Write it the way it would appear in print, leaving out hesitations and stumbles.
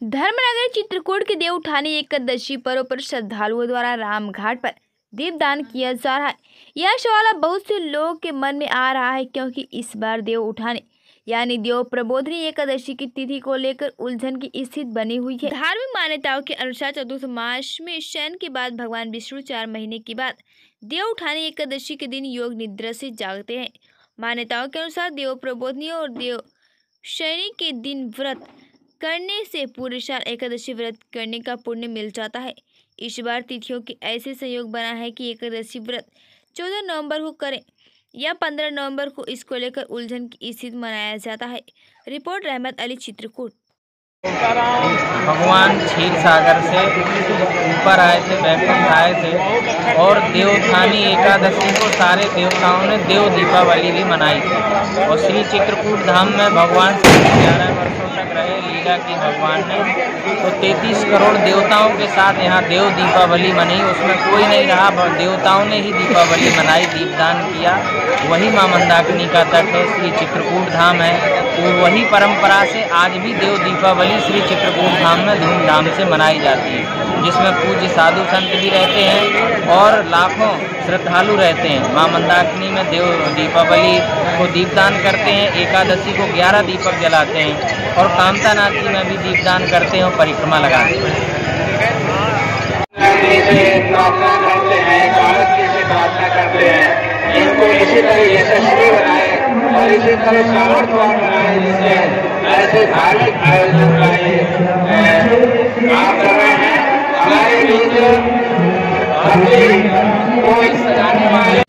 धर्मनगर चित्रकूट के देवउठानी एकादशी पर्व पर श्रद्धालुओं द्वारा रामघाट पर दीपदान किया जा रहा है। यह सवाल अब बहुत से लोगों के मन में आ रहा है, क्योंकि इस बार देवउठानी यानी देव प्रबोधिनी एकादशी की तिथि को लेकर उलझन की स्थिति बनी हुई है। धार्मिक मान्यताओं के अनुसार चतुर्थ मास में शयन के बाद भगवान विष्णु 4 महीने के बाद देवउठानी एकादशी के दिन योग निद्रा से जागते हैं। मान्यताओं के अनुसार देव प्रबोधिनी और देव शयनी के दिन व्रत करने से पूरे साल एकादशी व्रत करने का पुण्य मिल जाता है। इस बार तिथियों के ऐसे संयोग बना है कि एकादशी व्रत 14 नवंबर को करें या 15 नवंबर को, इसको लेकर उलझन की स्थिति मनाया जाता है। रिपोर्ट रहमत अली, चित्रकूट। भगवान क्षीर सागर से ऊपर आए थे, वैकुंठ आए थे और देवउठानी एकादशी को सारे देवताओं ने देव दीपावली भी मनाई थी। और श्री चित्रकूट धाम में भगवान 11 वर्षों तक रहे, लीला की भगवान ने। तो 33 करोड़ देवताओं के साथ यहाँ देव दीपावली मनाई, उसमें कोई नहीं रहा, देवताओं ने ही दीपावली मनाई, दीपदान किया। वही माँ मंदाकिनी का तट है, श्री चित्रकूट धाम है। तो वही परंपरा से आज भी देव दीपावली श्री चित्रकूट धाम में धूमधाम से मनाई जाती है, जिसमें पूज्य साधु संत भी रहते हैं और लाखों श्रद्धालु रहते हैं। माँ मंदाकिनी में देव दीपावली को दीपदान करते हैं, एकादशी को 11 दीपक जलाते हैं और कामता नाथ जी में भी दीपदान करते हैं और परिक्रमा लगाते हैं। प्रार्थना करते हैं इनको इसी तरह यशस्वी बनाए और इसी तरह सामर्थ्यवान बनाए, जिससे ऐसे धार्मिक आयोजन काम कर रहे हैं। हमारे बीच को सजाने वाले